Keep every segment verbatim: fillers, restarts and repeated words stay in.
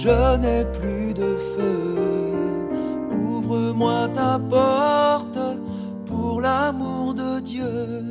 je n'ai plus de feu. Ouvre-moi ta porte pour l'amour de Dieu.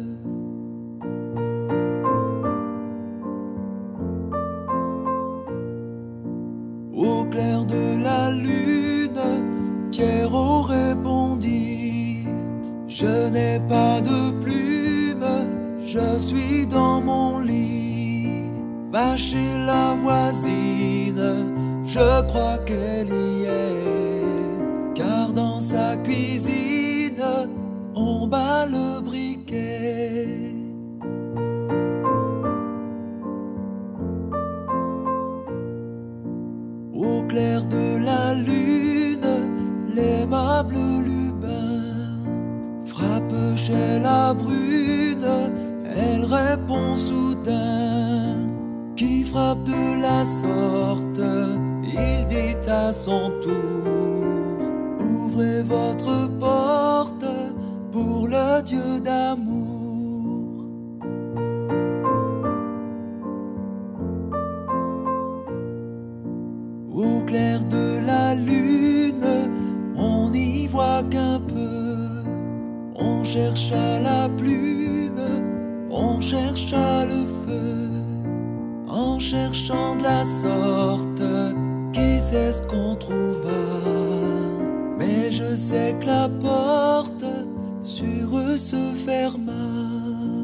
Au clair de la lune, Pierre répondit: je n'ai pas de plume, je suis dans mon lit. Va chez la voisine, je crois qu'elle y est, car dans sa cuisine, on bat le briquet. Au clair de la lune, l'aimable Lubin frappe chez la brune, elle répond soudain. Qui frappe de la sorte, il dit à son tour: ouvrez votre porte pour le Dieu d'amour. Au clair de la lune, on n'y voit qu'un peu. On cherche à la plume, on cherche à le feu. En cherchant de la sorte, qui sait ce qu'on trouva? Mais je sais que la porte sur eux se ferma.